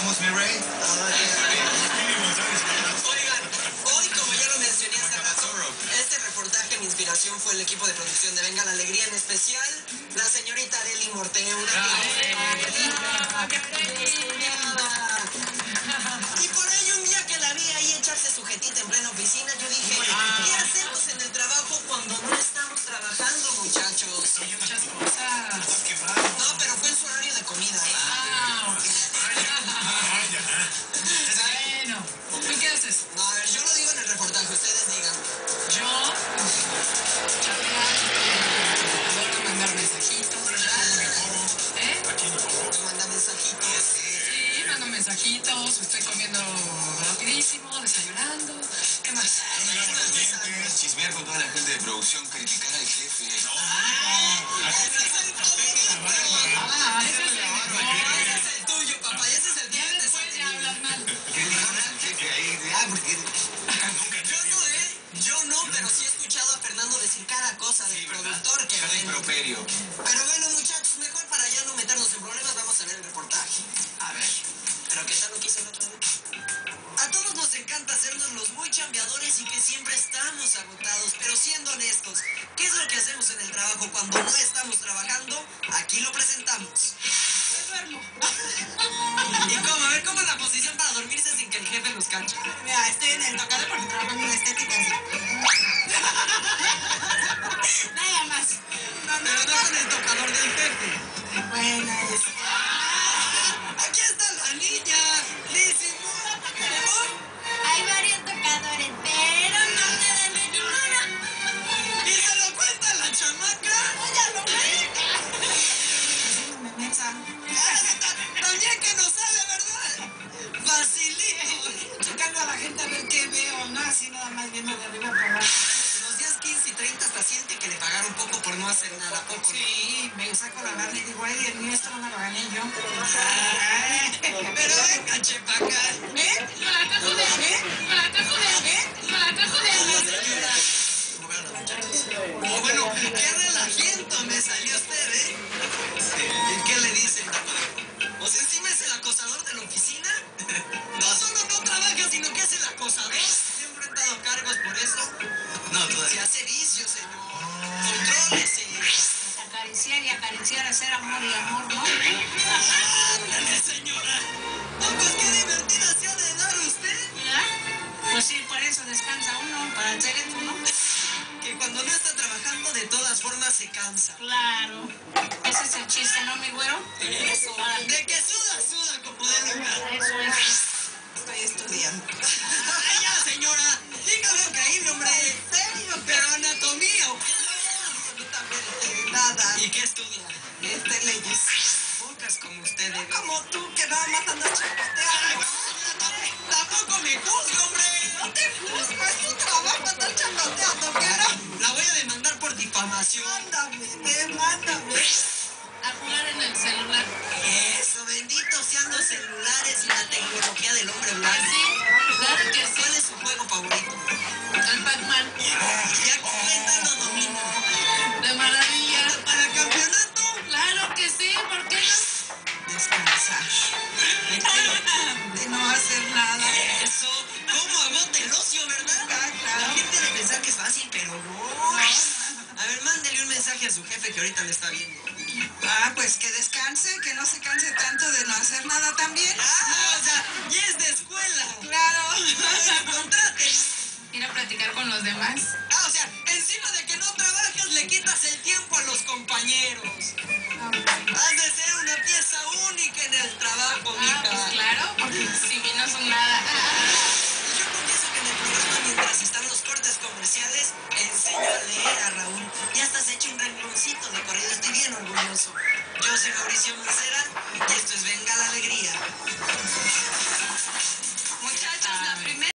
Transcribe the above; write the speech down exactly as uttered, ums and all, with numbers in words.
¿Estamos, mi rey? Oigan, hoy, como ya lo mencioné hace rato, este reportaje, mi inspiración fue el equipo de producción de Venga la Alegría, en especial la señorita Arely Morteo. Una Y por ello, un día que la vi ahí echarse sujetita en plena oficina, yo dije, ¿qué hacemos en el trabajo cuando no estamos trabajando, muchachos? Hay muchas cosas. No, pero fue en su horario de comida, ¿eh? Ah, bueno. ¿Tú qué haces? No, a ver, yo lo digo en el reportaje, ustedes digan. Yo, chatear, adoro mandar mensajitos. ¿Eh? Me manda mensajitos. Sí, mando mensajitos, estoy comiendo rapidísimo, desayunando. ¿Qué más? Chismear con toda la gente de producción, criticar al jefe. Ah, ese es el, Ese es el tuyo, papá, y ese es el ya tuyo. después ya hablas mal. Criticar al jefe ahí. Ah, porque... Yo no, ¿eh? Yo no, pero sí he escuchado a Fernando decir cada cosa del productor que Cada bueno. improperio. Pero bueno, muchachos, mejor para ya no meternos en problemas, vamos a ver el reportaje. A ver. ¿Pero qué tal lo que hizo el otro día? A todos nos encanta hacernos los muy chambeadores y que siempre estamos agotados, pero siendo honestos, ¿qué es lo que hacemos en el trabajo cuando no estamos trabajando? Aquí lo presentamos. Me duermo. ¿Y cómo? A ver, ¿cómo es la posición para dormirse sin que el jefe nos cache? Mira, estoy en el tocador porque trabajo en una estética así. Nada más. No, no, Pero no con el tocador del jefe. Bueno, es... ¡Aquí está la niña! ¡Lizzie! Hay varios tocadores, pero no te dan de ninguno. ¿Y se lo cuenta la chamaca? ¡Ya lo ves! Haciéndome mensa. También que no sale, ¿verdad? Facilito. Checando a la gente a ver qué veo, ¿no? Así nada más viendo de arriba para abajo. Los días quince y treinta hasta siente que le pagaron poco por no hacer nada. Poco. Sí, me saco la lana y digo, ay, el mío esto no me lo gané yo. Pero venga, chepaca. ¿Ven? Con la cajo de... Con la cajo de... Con la cajo de... Oh, bueno, qué relajiento me salió usted, ¿eh? ¿Y qué le dicen? O sea, encima es el acosador de la oficina. No solo no trabaja, sino que es el acosador. Siempre han dado cargos por eso. No, Se todavía. hace vicio, señor. Contrólese. Acariciar y acariciar, hacer amor y amor, ¿no? ¡Ándale, señora! No, pues qué divertida se ha de dar usted. ¿Verdad? Pues sí, por eso descansa uno, para hacer esto, ¿no? Que cuando no está trabajando, de todas formas se cansa. Claro. Ese es el chiste, ¿no, mi güero? Eso. De que suda, suda como de lugar. Eso es. Estoy estudiando. ¡Ay, ya, señora! Dígame increíble, hombre. ¿En serio? ¿Pero anatomía o qué? Absolutamente nada. ¿Y qué estudia? Este leyes. Pocas como ustedes. Como tú, que nada más andas chacoteando. Tampoco me juzgo, hombre. No te juzgo, es tu trabajo estar chacoteando, ¿qué no? La voy a demandar por difamación. Mándame, demándame. A jugar en el celular. Eso, bendito sean los celulares y la tecnología del hombre blanco. Sí, claro que sí. ¿Cuál es su juego favorito? El Pac-Man. Ya completa lo domino. De maravilla. ¿Para campeonato? Claro que sí, ¿por qué no? Descansar. ¿De qué? De no hacer nada. Eso. ¿Cómo agote el ocio, verdad? Ah, claro. La gente debe pensar que es fácil, pero no. A ver, mándele un mensaje a su jefe que ahorita le está viendo. Ah, pues que descanse, que no se canse tanto de no hacer nada también. Ah, o sea, ya es de escuela. Claro. Contrate. Ir a platicar con los demás. Ah, o sea, encima de que no trabajas, le quitas el tiempo a los compañeros. Has de ser una pieza única en el trabajo, Ah, mija. pues claro, porque sin mí no son nada. Yo confieso que en el programa, mientras están los cortes comerciales, enseño a leer a Raúl. Y hasta se echa un rengloncito de corrido. Estoy bien orgulloso. Yo soy Mauricio Mancera y esto es Venga la Alegría.